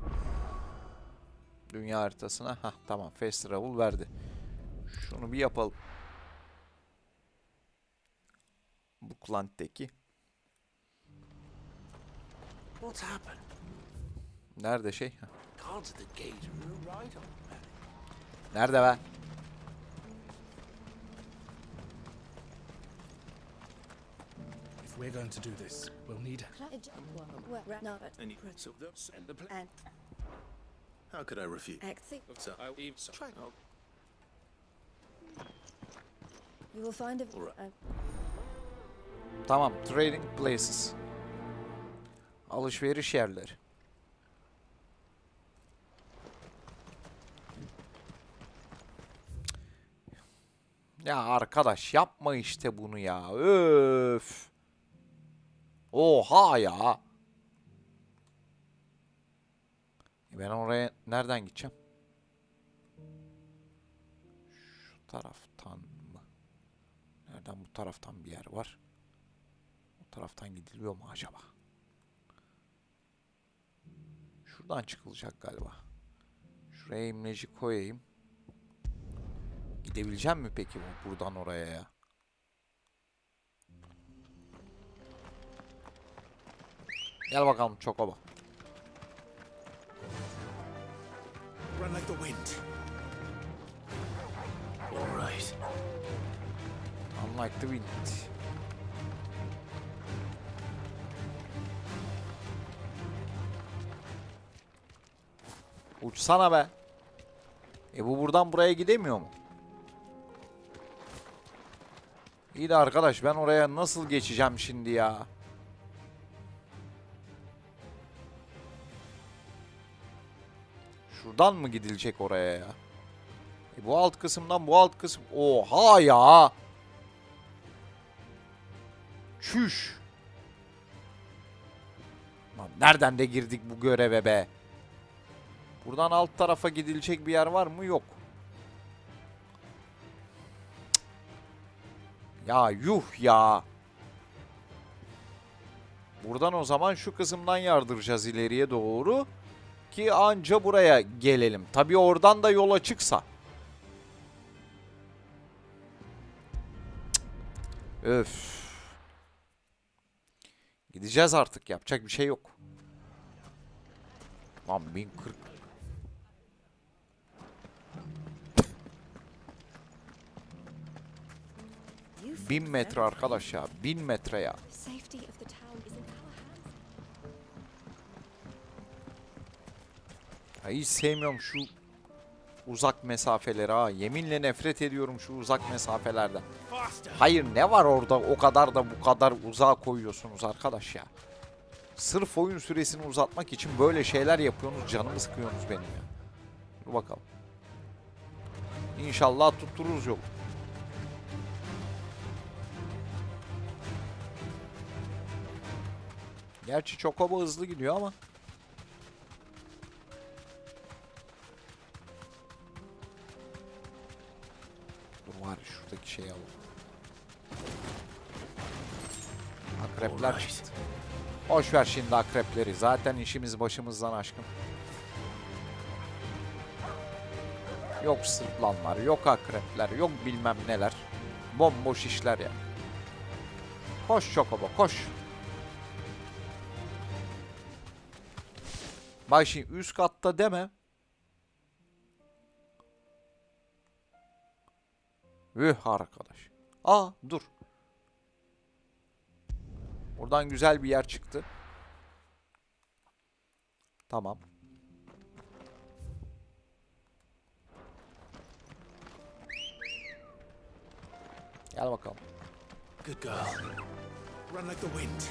Dünya haritasına. Hah tamam, fast travel verdi. Şunu bir yapalım. Bu Klant'teki. What's happened? Nerede şey? Heh. Guards at the gate are right on. Nerede be? If we're going to do this, we'll need. And How could I refuse? exit. So try. You will find a. All right. Tamam, trading places. Alışveriş yerleri. Ya arkadaş yapma işte bunu ya. Öf. Oha ya. Ben oraya nereden gideceğim? Şu taraftan mı? Nereden, bu taraftan bir yer var. O taraftan gidiliyor mu acaba? Şuradan çıkılacak galiba. Şuraya imleci koyayım. Gidebileceğim mi peki buradan oraya ya? Gel bakalım Çokoba. Run like the wind. right. Unlike the wind. Uçsana be. Bu buradan buraya gidemiyor mu? İyi de arkadaş ben oraya nasıl geçeceğim şimdi ya? Şuradan mı gidilecek oraya ya? Bu alt kısımdan bu alt kısım. Oha ya. Çüş. Lan nereden de girdik bu göreve be? Buradan alt tarafa gidilecek bir yer var mı? Yok. Ya yuh ya. Buradan o zaman şu kısımdan yardıracağız ileriye doğru. Ki anca buraya gelelim. Tabii oradan da yol açıksa. Öf. Gideceğiz artık. Yapacak bir şey yok. Lan 1040. You 1000 metre arkadaş ya. 1000 metre ya. Safety of the town is in our hands. Ya hiç sevmiyorum şu uzak mesafeleri ha. Yeminle nefret ediyorum şu uzak mesafelerden. Hayır ne var orada o kadar da bu kadar uzağa koyuyorsunuz arkadaş ya. Sırf oyun süresini uzatmak için böyle şeyler yapıyorsunuz. Canımı sıkıyorsunuz benim ya. Dur bakalım. İnşallah tuttururuz yolu. Gerçi Chocobo hızlı gidiyor ama. Dur var şuradaki şeyi alalım. Akrepler çıktı. Boş ver şimdi akrepleri. Zaten işimiz başımızdan aşkın. Yok sırtlanlar, yok akrepler, yok bilmem neler. Bomboş işler ya. Koş Chocobo, koş. Bak şimdi üst katta deme. Arkadaş. Dur. Oradan güzel bir yer çıktı. Tamam. Gel bakalım. Good girl. Run like the wind.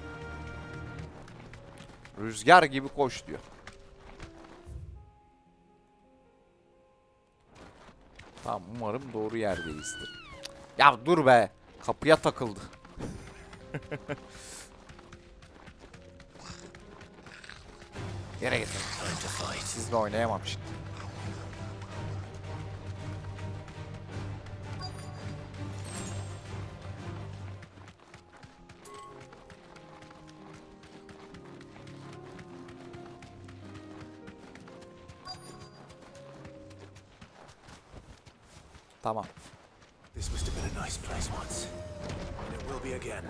Rüzgar gibi koş diyor. Tamam umarım doğru yerdeyizdir. Ya dur be. Kapıya takıldı. Yere getirin. Sizle oynayamam şimdi. Tamam. This must have been a nice place once, and it will be again.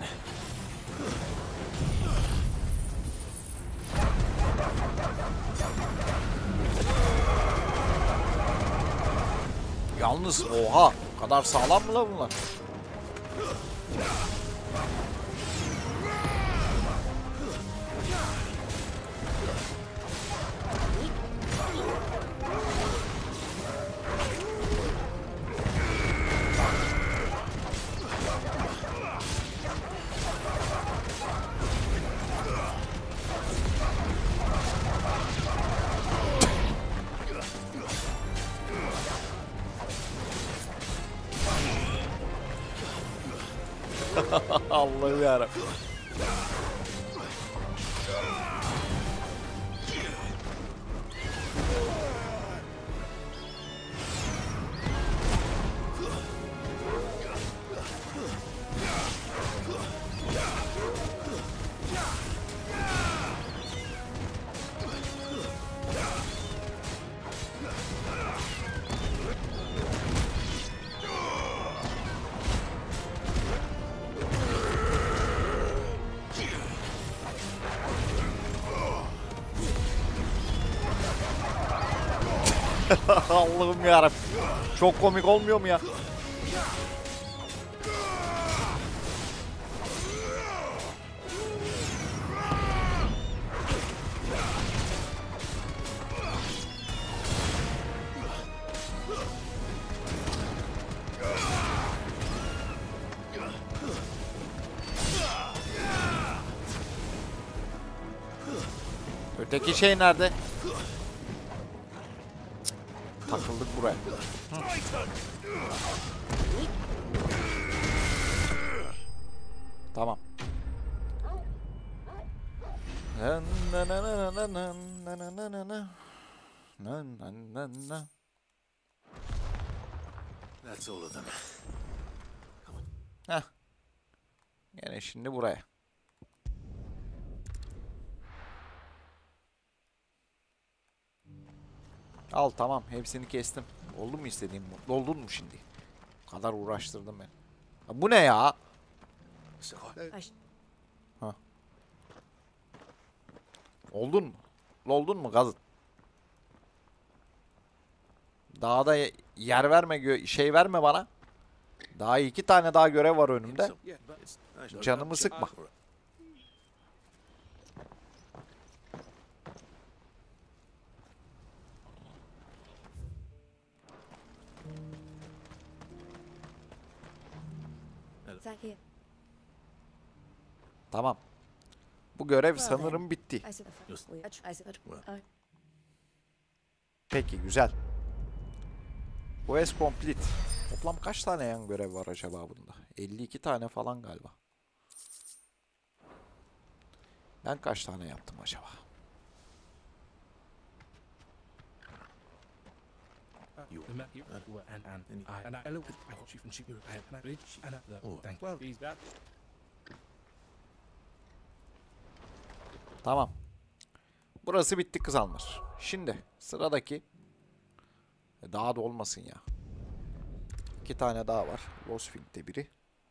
Yalnız oha, o kadar sağlam mı la bunlar? Allah'ım yarabbim. Allah'ım yarabbim. Çok komik olmuyor mu ya? Öteki şey nerede? Cık, takıldık buraya. Tamam. That's all of them. Heh. Yine şimdi buraya. Al tamam. Hepsini kestim. Oldu mu istediğim? Mutlu oldun mu şimdi? O kadar uğraştırdım ben. Ha, bu ne ya? Ha. Oldun mu? Oldun mu gazet? Daha da yer verme, şey verme bana. Daha 2 tane daha görev var önümde. Canımı sıkma. Thank you. Tamam. Bu görev sanırım bitti. I said Peki güzel. Quest complete. Toplam kaç tane yan görev var acaba bunda? 52 tane falan galiba. Ben kaç tane yaptım acaba? Tamam. Burası bitti kızanlar. Şimdi sıradaki daha da olmasın ya. 2 tane daha var. Losfield'de biri.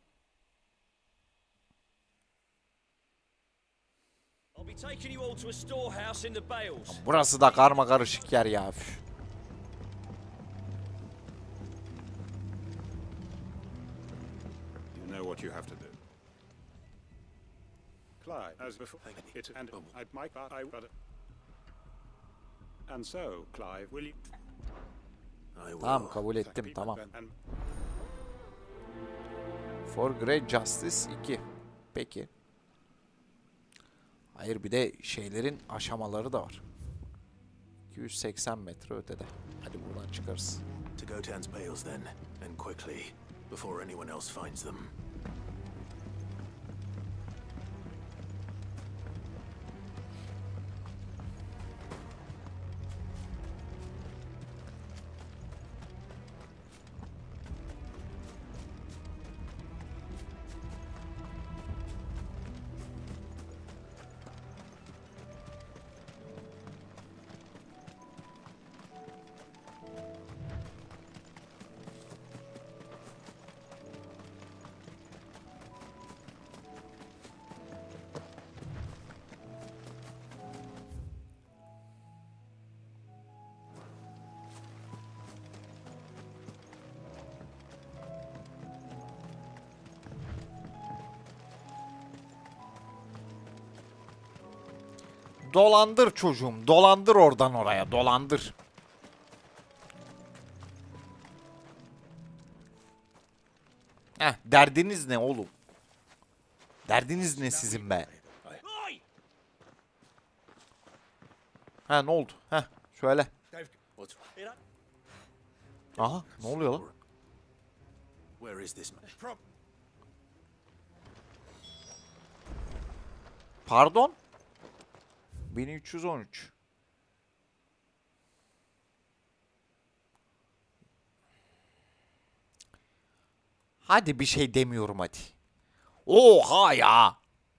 Burası da karma karışık yer ya. You know what you have to do. Clive, as before, it and I might but and so Clive, will you? Tamam kabul ettim tamam. For Great Justice 2. Peki. Hayır bir de şeylerin aşamaları da var. 280 metre ötede. Hadi buradan çıkarız. To Gotan's bales then, and quickly, before anyone else finds them. Dolandır çocuğum. Dolandır oradan oraya. Dolandır. Heh, derdiniz ne oğlum? Derdiniz ne sizin be? Ha ne oldu? Heh söyle. Aha ne oluyor lan? Where is this man? Pardon? 1313. Hadi bir şey demiyorum hadi. Oha ya.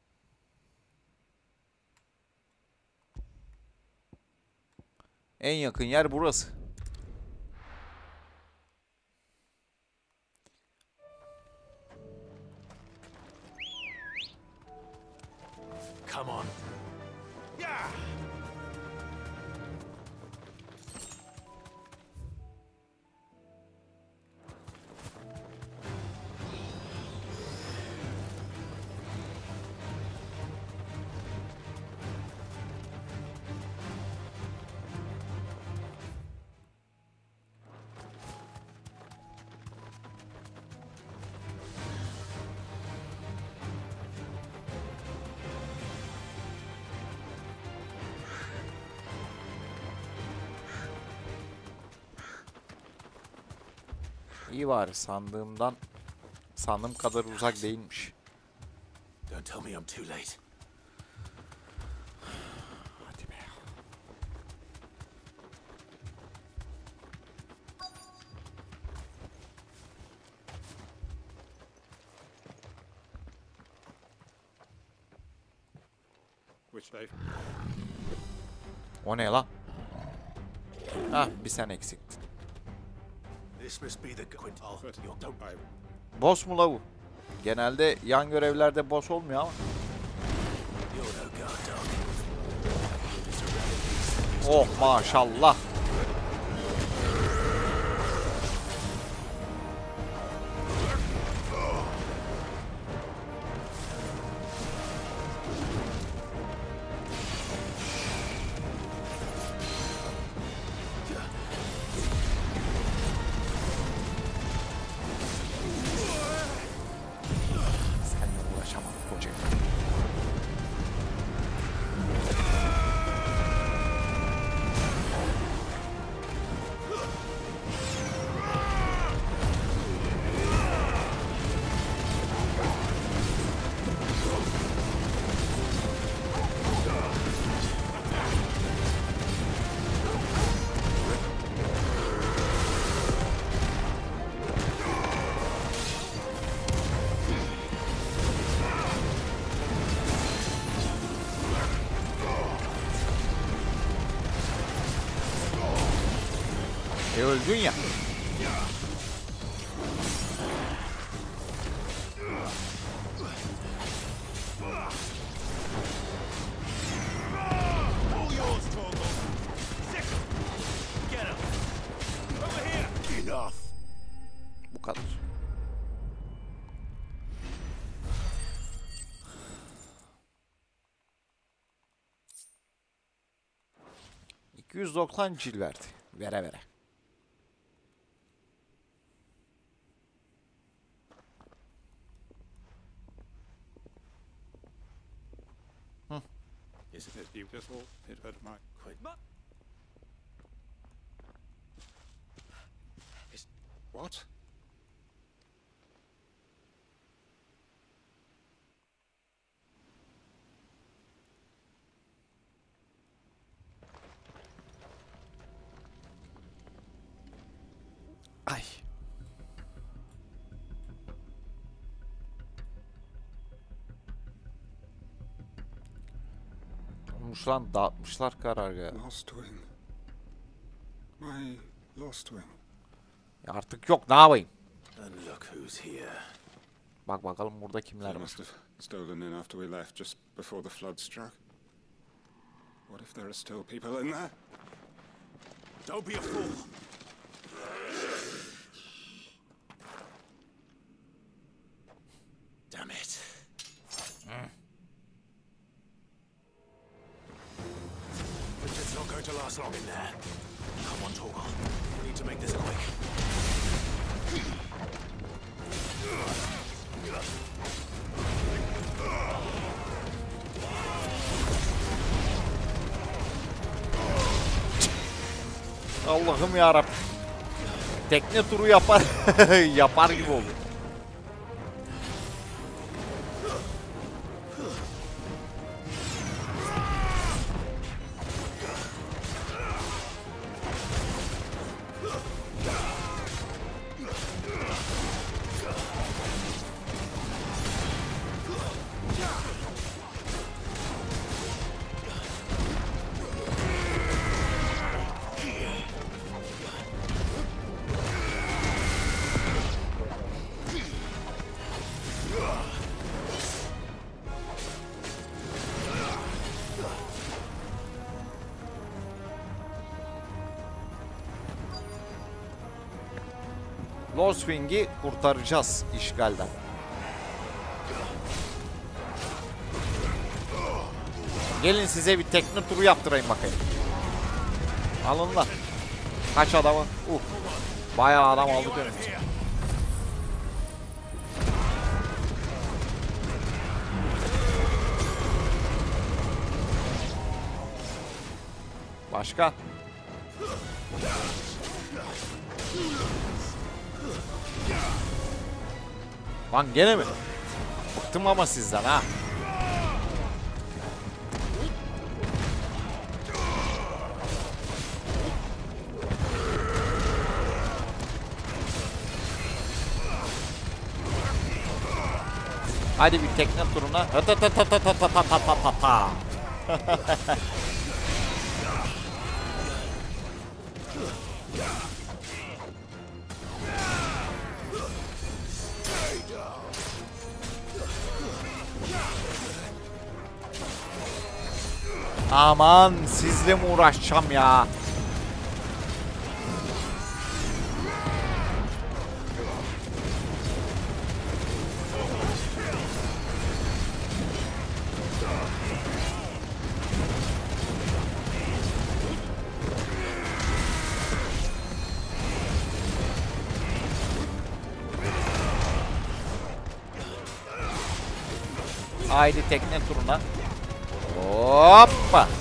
En yakın yer burası. Come on. İyi var, sandığım kadar uzak değilmiş. Don't tell me I'm too late. Hadi be. Which day? O ne lan? Ah, bir sen eksiktin. This must be the Quintal. Don't Boss mu la bu? Genelde yan görevlerde boss olmuyor ama. You're no guard dog. Oh maşallah. Seninle uğraşamam koca. Öldün ya. All yours, Torgal. Get him. Over here. Enough. Bu kadar. ...290 cil verdi. Vere vere. Isn't it beautiful? It hurt my Quit. what? Ay. Olmuş lan, dağıtmışlar karargahı. Lost wing. My lost wing. Ya artık yok, ne yapayım? And look who's here. Bak bakalım burada kimler They var. must have stolen in after we left, just before the flood struck. What if there are still people in there? Don't be a fool. Damn it. It's not going to last long in there. Come on, Torgal. We need to make this quick. Allah'ım yarabbim. Tekne turu yapar yapar gibi oldu. Lost Wing'i kurtaracağız işgalden. Gelin size bir tekne turu yaptırayım bakayım. Alın lan. Kaç adamı? Bayağı adam aldık önümüze. Başka? Lan gene mi? Bıktım ama sizden ha. Hadi bir tekne turuna. Aman sizle mi uğraşacağım ya? Haydi tekne turuna. Hoppa.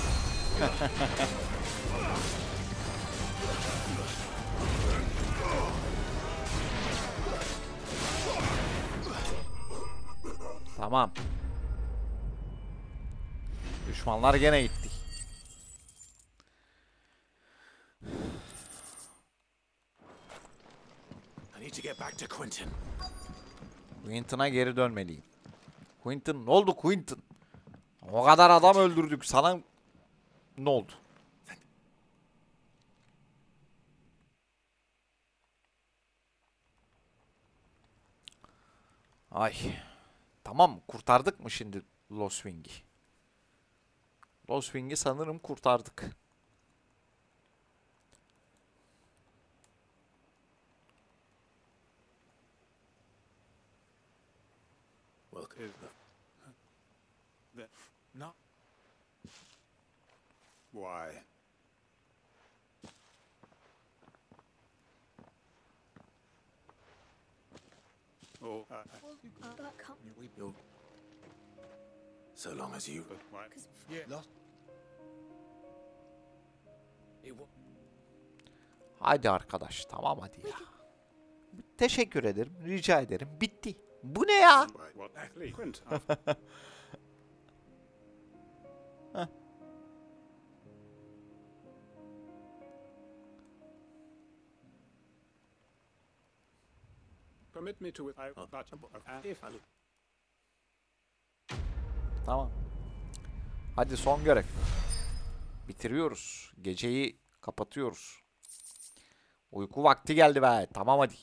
Tamam. Düşmanlar gene gitti. I need to get back to Quentin. Quentin'a geri dönmeliyim. Quentin ne oldu Quentin? O kadar adam öldürdük. Sana ne oldu? Ay. Tamam kurtardık mı şimdi Lostwing'i? Lostwing'i sanırım kurtardık. No. Why? Oh, You're... So long as you... Hadi arkadaş tamam hadi ya. Teşekkür ederim. Rica ederim. Bitti. Bu ne ya? Quint. Permit me to Tamam. Hadi son görev. Bitiriyoruz. Geceyi kapatıyoruz. Uyku vakti geldi be. Tamam hadi.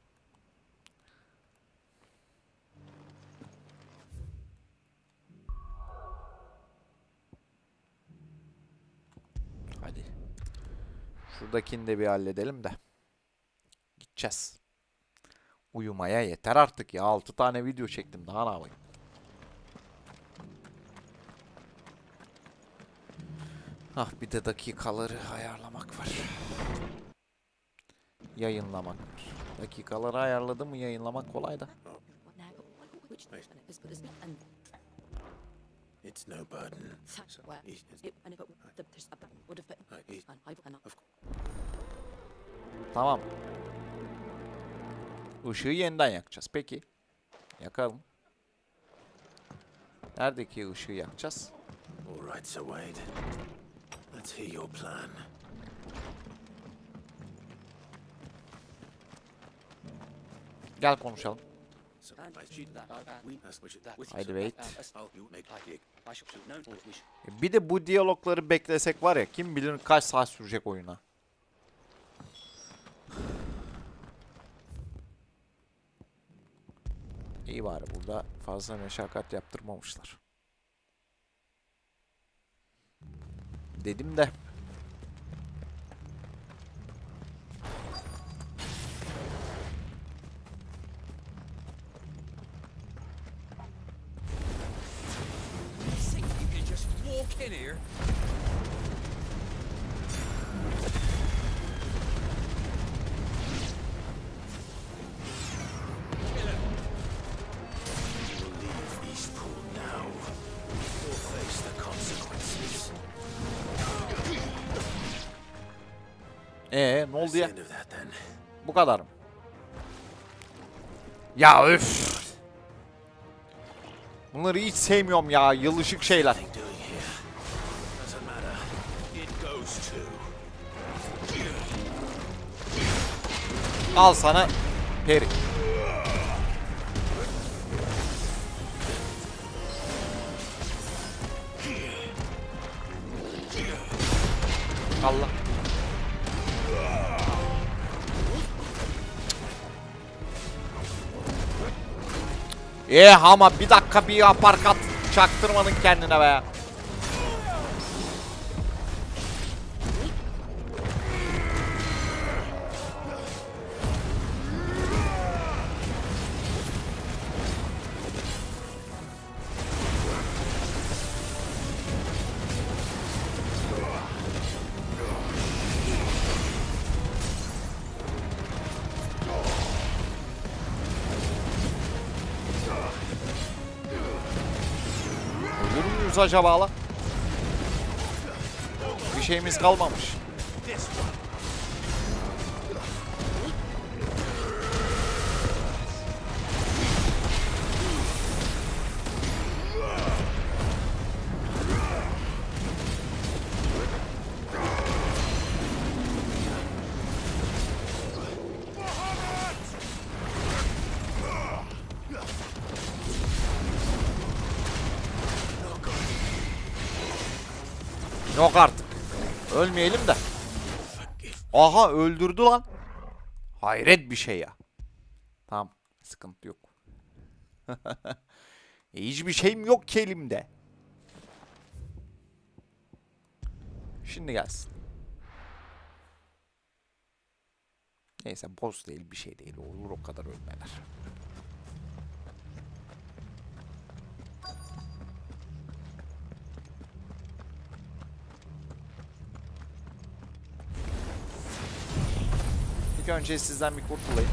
Hadi. Şuradakini de bir halledelim de. Gideceğiz. Uyumaya yeter artık ya. 6 tane video çektim. Daha ne yapayım? Ah bir de dakikaları ayarlamak var. Yayınlamak var. Dakikaları ayarladım mı yayınlamak kolay da. It's no burden. Tamam. Işığı yeniden yakacağız. Peki. Yakalım. Neredeki ışığı yakacağız? All right, Sir Wade. Let's hear your plan. Gel konuşalım. Haydi Wade. Bir de bu diyalogları beklesek var ya kim bilir kaç saat sürecek oyuna. İyi bari burada fazla meşakkat yaptırmamışlar. Dedim de. Ne oldu ya? Bu kadar mı? Ya üf. Bunları hiç sevmiyorum ya. Yılışık şeyler. Al sana peri. Allah. Ama bir dakika bir aparkat çaktırmadın kendine be. Ölür müyüz acaba lan? Bir şeyimiz kalmamış. Yok artık. Ölmeyelim de. Aha öldürdü lan. Hayret bir şey ya. Tamam. Sıkıntı yok. Hiçbir şeyim yok ki elimde. Şimdi gelsin. Neyse boss değil bir şey değil. Olur o kadar ölmeler. İlk önce sizden bir kurtulayım.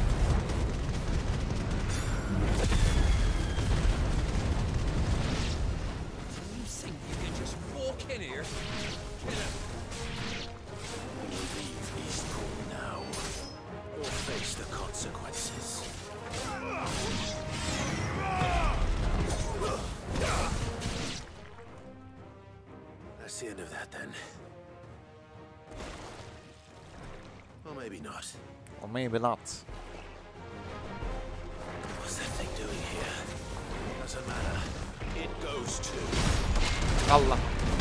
That's the end of that then. Or maybe not. Or maybe not. What's that thing doing here? Doesn't matter. It goes to. Allah.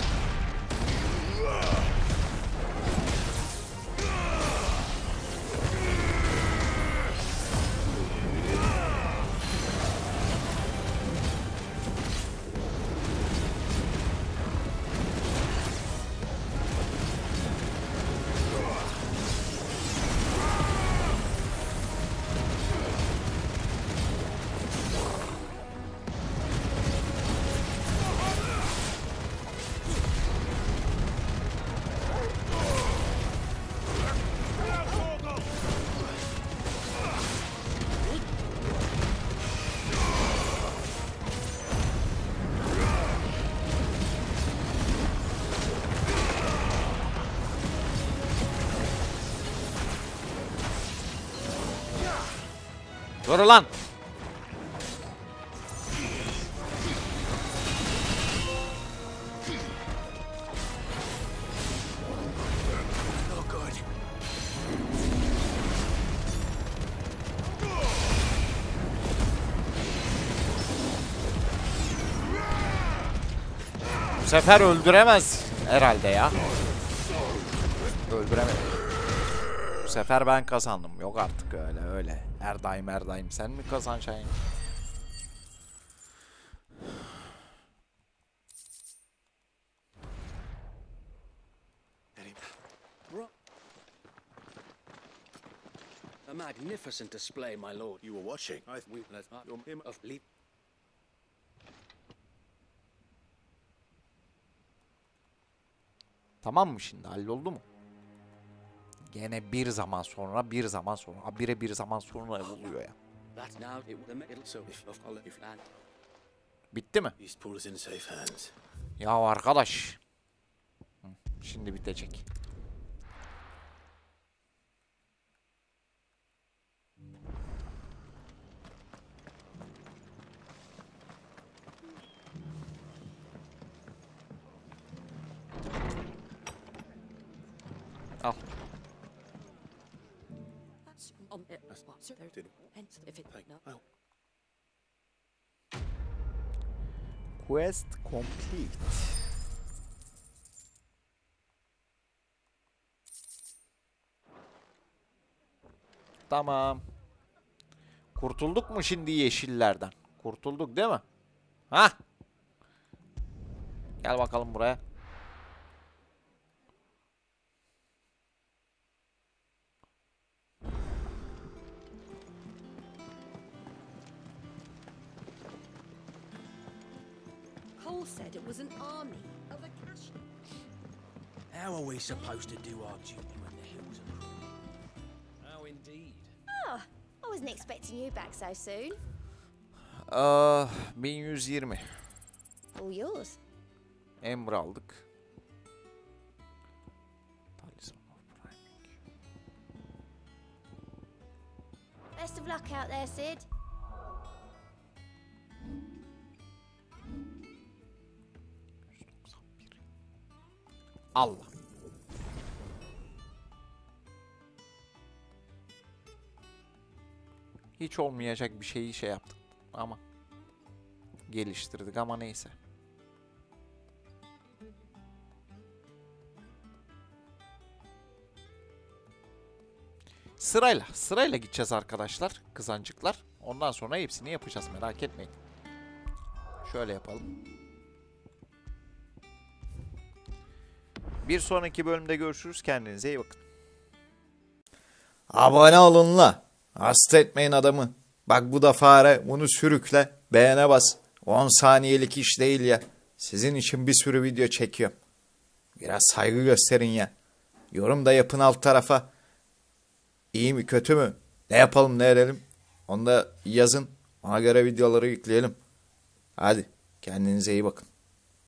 Dur lan. Bu sefer öldüremez herhalde ya. Öldüremedim. Bu sefer ben kazandım. Yok artık öyle. Her daim sen mi kazanacaksın? A magnificent display, my lord. You were watching. We let him of leap. Tamam mı şimdi? Halloldu mu? Gene bir zaman sonra. Habire bir zaman sonra oluyor ya. Bitti mi? Ya arkadaş. Şimdi bitecek. Al. Quest complete. Tamam. Kurtulduk mu şimdi yeşillerden? Kurtulduk değil mi? Hah. Gel bakalım buraya. Cole said it was an army of Akashi. How are we supposed to do our duty when the hills are cruel? How indeed. Oh, I wasn't expecting you back so soon. 1120. All yours. Ember aldık. Talisman of Priming. Best of luck out there, Sid. Allah. Hiç olmayacak bir şeyi şey yaptık ama geliştirdik ama neyse. Sırayla gideceğiz arkadaşlar, kızancıklar. Ondan sonra hepsini yapacağız, merak etmeyin. Şöyle yapalım. Bir sonraki bölümde görüşürüz. Kendinize iyi bakın. Abone olun la. Hasta etmeyin adamı. Bak bu da fare. Bunu sürükle. Beğene bas. 10 saniyelik iş değil ya. Sizin için bir sürü video çekiyorum. Biraz saygı gösterin ya. Yorum da yapın alt tarafa. İyi mi kötü mü? Ne yapalım ne edelim? Onu da yazın. Ona göre videoları yükleyelim. Hadi kendinize iyi bakın.